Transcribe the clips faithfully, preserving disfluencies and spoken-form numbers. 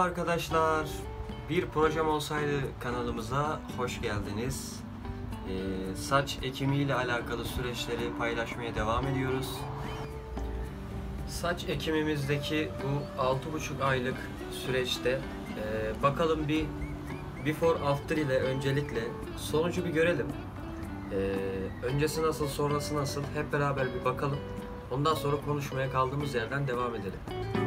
arkadaşlar. Bir projem olsaydı kanalımıza hoş geldiniz. Ee, saç ekimiyle alakalı süreçleri paylaşmaya devam ediyoruz. Saç ekimimizdeki bu altı buçuk aylık süreçte e, bakalım bir before after ile öncelikle sonucu bir görelim. Ee, öncesi nasıl, sonrası nasıl, hep beraber bir bakalım. Ondan sonra konuşmaya kaldığımız yerden devam edelim.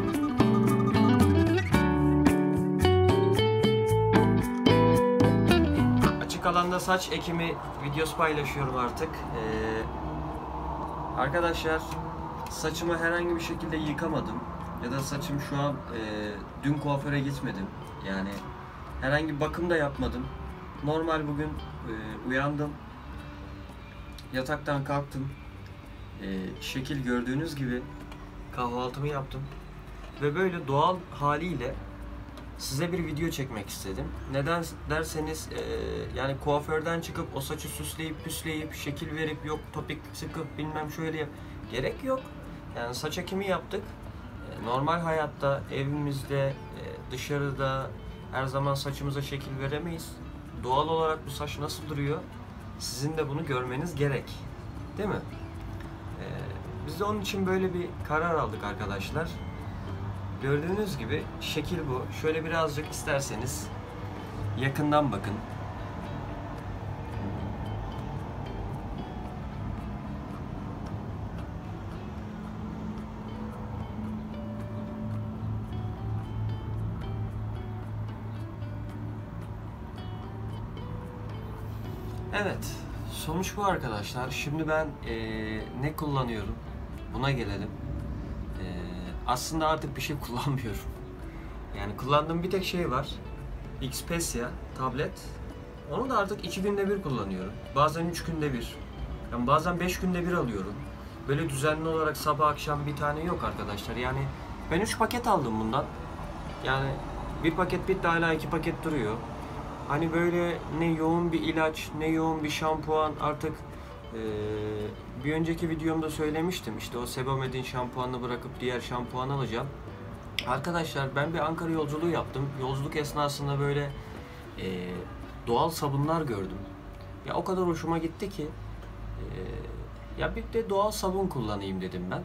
Açık alanda saç ekimi videosu paylaşıyorum artık. Ee, arkadaşlar, saçımı herhangi bir şekilde yıkamadım. Ya da saçım şu an e, dün kuaföre gitmedim. Yani herhangi bir bakım da yapmadım. Normal bugün e, uyandım. Yataktan kalktım. E, şekil gördüğünüz gibi kahvaltımı yaptım. Ve böyle doğal haliyle size bir video çekmek istedim. Neden derseniz e, yani kuaförden çıkıp o saçı süsleyip püsleyip şekil verip yok topik sıkıp bilmem şöyle yap. Gerek yok. Yani saç ekimi yaptık. E, normal hayatta, evimizde, e, dışarıda her zaman saçımıza şekil veremeyiz. Doğal olarak bu saç nasıl duruyor? Sizin de bunu görmeniz gerek. Değil mi? E, biz de onun için böyle bir karar aldık arkadaşlar. Gördüğünüz gibi şekil bu. Şöyle birazcık isterseniz yakından bakın. Evet, sonuç bu arkadaşlar. Şimdi ben ee, ne kullanıyorum? Buna gelelim. Ee, aslında artık bir şey kullanmıyorum. Yani kullandığım bir tek şey var. Xperia tablet. Onu da artık iki günde bir kullanıyorum. Bazen üç günde bir. Yani bazen beş günde bir alıyorum. Böyle düzenli olarak sabah akşam bir tane yok arkadaşlar. Yani ben üç paket aldım bundan. Yani bir paket bitti, hala iki paket duruyor. Hani böyle ne yoğun bir ilaç, ne yoğun bir şampuan artık ee, bir önceki videomda söylemiştim. İşte o Sebamed'in şampuanını bırakıp diğer şampuan alacağım. Arkadaşlar, ben bir Ankara yolculuğu yaptım. Yolculuk esnasında böyle e, doğal sabunlar gördüm. Ya o kadar hoşuma gitti ki e, ya bir de doğal sabun kullanayım dedim ben.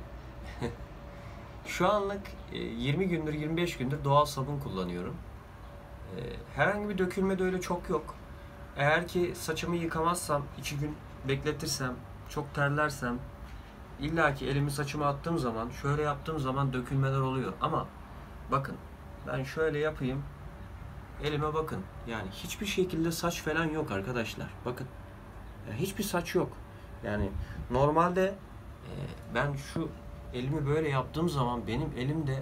Şu anlık e, yirmi gündür, yirmi beş gündür doğal sabun kullanıyorum. E, herhangi bir dökülme de öyle çok yok. Eğer ki saçımı yıkamazsam, iki gün bekletirsem, çok terlersem, illaki elimi saçıma attığım zaman, şöyle yaptığım zaman dökülmeler oluyor. Ama bakın, ben şöyle yapayım, elime bakın. Yani hiçbir şekilde saç falan yok arkadaşlar. Bakın, yani hiçbir saç yok. Yani normalde e, ben şu elimi böyle yaptığım zaman benim elimde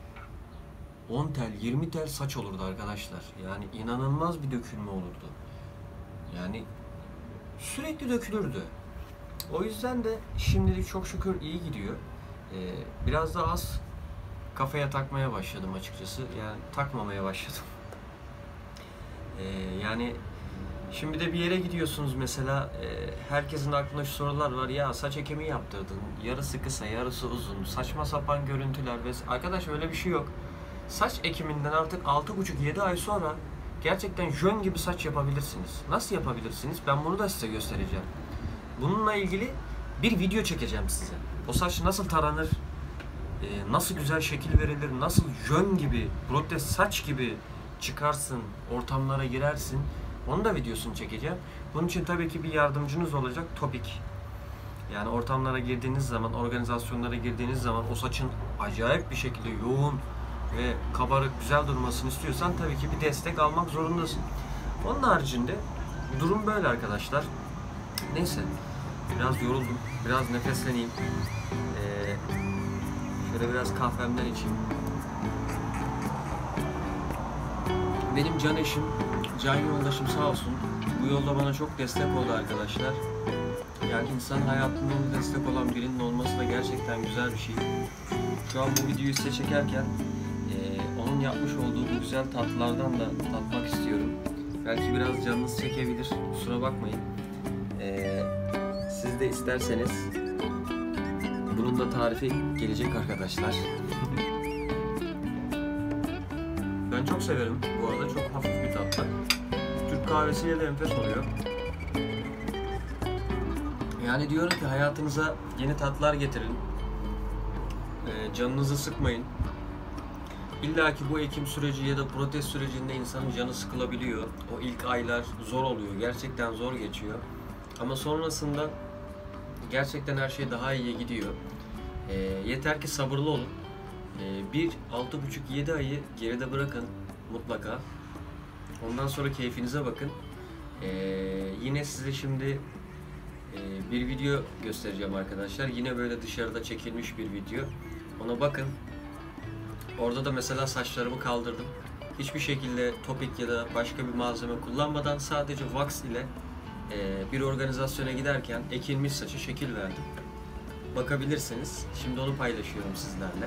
on tel, yirmi tel saç olurdu arkadaşlar. Yani inanılmaz bir dökülme olurdu. Yani sürekli dökülürdü. O yüzden de şimdilik çok şükür iyi gidiyor. Ee, biraz daha az kafaya takmaya başladım açıkçası. Yani takmamaya başladım. Ee, yani şimdi de bir yere gidiyorsunuz mesela, e, herkesin aklında şu sorular var. Ya saç ekimi yaptırdın, yarısı kısa, yarısı uzun, saçma sapan görüntüler ve arkadaş öyle bir şey yok. Saç ekiminden artık altı buçuk yedi ay sonra gerçekten jön gibi saç yapabilirsiniz. Nasıl yapabilirsiniz? Ben bunu da size göstereceğim. Bununla ilgili bir video çekeceğim size. O saç nasıl taranır, nasıl güzel şekil verilir, nasıl jön gibi, protez saç gibi çıkarsın, ortamlara girersin. Onun da videosunu çekeceğim. Bunun için tabii ki bir yardımcınız olacak, Topik. Yani ortamlara girdiğiniz zaman, organizasyonlara girdiğiniz zaman o saçın acayip bir şekilde yoğun ve kabarık, güzel durmasını istiyorsan tabii ki bir destek almak zorundasın. Onun haricinde durum böyle arkadaşlar. Neyse, biraz yoruldum, biraz nefesleneyim. Ee, şöyle biraz kahvemden içeyim. Benim can eşim, can yoldaşım sağ olsun, bu yolda bana çok destek oldu arkadaşlar. Yani insan hayatında ona destek olan birinin olması da gerçekten güzel bir şey. Şu an bu videoyu size çekerken e, onun yapmış olduğu bu güzel tatlılardan da tatmak istiyorum. Belki biraz canınız çekebilir, kusura bakmayın. E, siz de isterseniz bunun da tarifi gelecek arkadaşlar. Ben çok severim bu arada, çok hafif bir tatlı. Türk kahvesiyle de enfes oluyor. Yani diyorum ki hayatınıza yeni tatlar getirin. Ee, canınızı sıkmayın. İlla ki bu ekim süreci ya da protez sürecinde insanın canı sıkılabiliyor. O ilk aylar zor oluyor. Gerçekten zor geçiyor. Ama sonrasında gerçekten her şey daha iyiye gidiyor. E, yeter ki sabırlı olun. E, bir, altı buçuk, yedi ayı geride bırakın mutlaka. Ondan sonra keyfinize bakın. E, yine size şimdi e, bir video göstereceğim arkadaşlar. Yine böyle dışarıda çekilmiş bir video. Ona bakın. Orada da mesela saçlarımı kaldırdım. Hiçbir şekilde topik ya da başka bir malzeme kullanmadan sadece wax ile e, bir organizasyona giderken ekilmiş saça şekil verdim. Bakabilirsiniz. Şimdi onu paylaşıyorum sizlerle.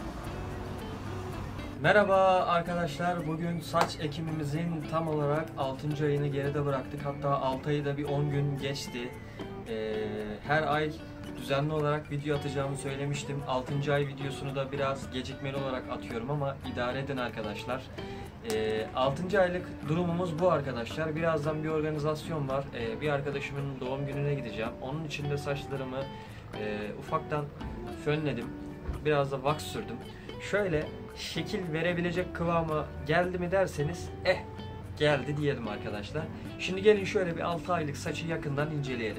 Merhaba arkadaşlar. Bugün saç ekimimizin tam olarak altıncı ayını geride bıraktık. Hatta altı ayı da bir on gün geçti. Ee, her ay düzenli olarak video atacağımı söylemiştim. altıncı ay videosunu da biraz gecikmeli olarak atıyorum ama idare edin arkadaşlar. Ee, altıncı aylık durumumuz bu arkadaşlar. Birazdan bir organizasyon var. Ee, bir arkadaşımın doğum gününe gideceğim. Onun için de saçlarımı e, ufaktan fönledim. Biraz da wax sürdüm. Şöyle şekil verebilecek kıvama geldi mi derseniz eh geldi diyelim arkadaşlar. Şimdi gelin şöyle bir altı aylık saçı yakından inceleyelim.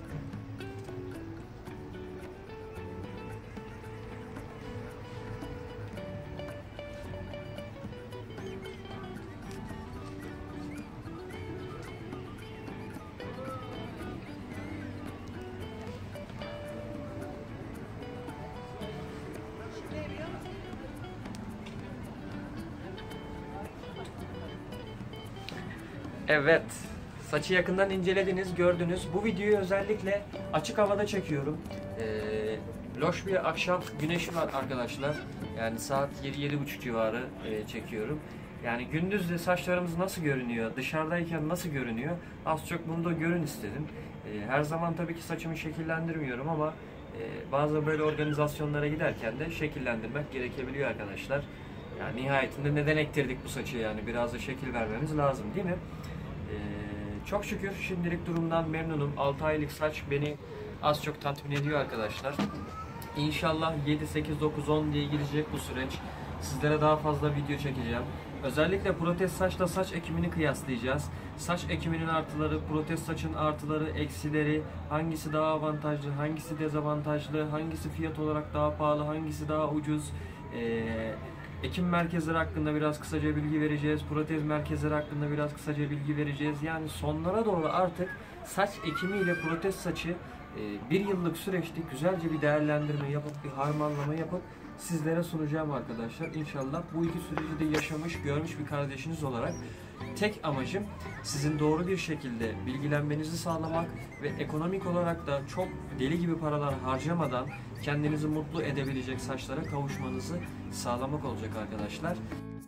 Evet, saçı yakından incelediniz, gördünüz. Bu videoyu özellikle açık havada çekiyorum. Ee, loş bir akşam güneşi var arkadaşlar. Yani saat yedi yedi buçuk civarı e, çekiyorum. Yani gündüz de saçlarımız nasıl görünüyor, dışarıdayken nasıl görünüyor, az çok bunu da görün istedim. Ee, her zaman tabii ki saçımı şekillendirmiyorum ama e, bazı böyle organizasyonlara giderken de şekillendirmek gerekebiliyor arkadaşlar. Yani nihayetinde neden ektirdik bu saçı, yani biraz da şekil vermemiz lazım değil mi? Ee, çok şükür şimdilik durumdan memnunum. altı aylık saç beni az çok tatmin ediyor arkadaşlar. İnşallah yedi, sekiz, dokuz, on diye gidecek bu süreç. Sizlere daha fazla video çekeceğim. Özellikle protez saçla saç ekimini kıyaslayacağız. Saç ekiminin artıları, protez saçın artıları, eksileri, hangisi daha avantajlı, hangisi dezavantajlı, hangisi fiyat olarak daha pahalı, hangisi daha ucuz. Ee, Ekim merkezleri hakkında biraz kısaca bilgi vereceğiz. Protez merkezleri hakkında biraz kısaca bilgi vereceğiz. Yani sonlara doğru artık saç ekimi ile protez saçı bir yıllık süreçte güzelce bir değerlendirme yapıp bir harmanlama yapıp sizlere sunacağım arkadaşlar. İnşallah bu iki süreci de yaşamış, görmüş bir kardeşiniz olarak tek amacım sizin doğru bir şekilde bilgilenmenizi sağlamak ve ekonomik olarak da çok deli gibi paralar harcamadan kendinizi mutlu edebilecek saçlara kavuşmanızı sağlamak olacak arkadaşlar.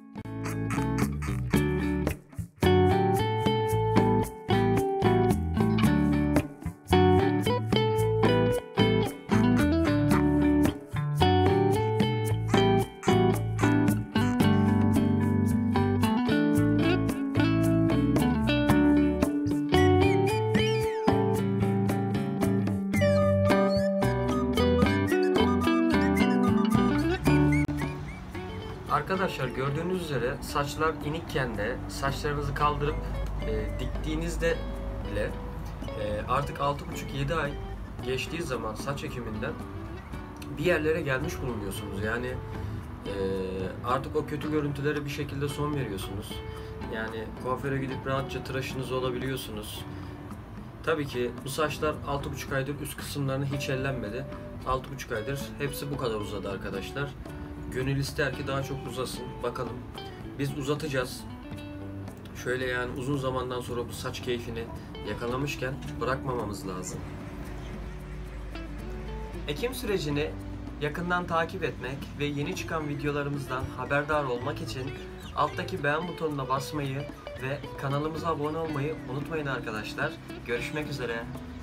Arkadaşlar gördüğünüz üzere saçlar inikken de saçlarınızı kaldırıp e, diktiğinizde bile e, artık altı buçuk yedi ay geçtiği zaman saç ekiminden bir yerlere gelmiş bulunuyorsunuz. Yani e, artık o kötü görüntülere bir şekilde son veriyorsunuz. Yani kuaföre gidip rahatça tıraşınız olabiliyorsunuz. Tabii ki bu saçlar altı buçuk aydır üst kısımlarını hiç ellenmedi. altı buçuk aydır hepsi bu kadar uzadı arkadaşlar. Gönül ister ki daha çok uzasın. Bakalım. Biz uzatacağız. Şöyle yani uzun zamandan sonra bu saç keyfini yakalamışken bırakmamamız lazım. Ekim sürecini yakından takip etmek ve yeni çıkan videolarımızdan haberdar olmak için alttaki beğen butonuna basmayı ve kanalımıza abone olmayı unutmayın arkadaşlar. Görüşmek üzere.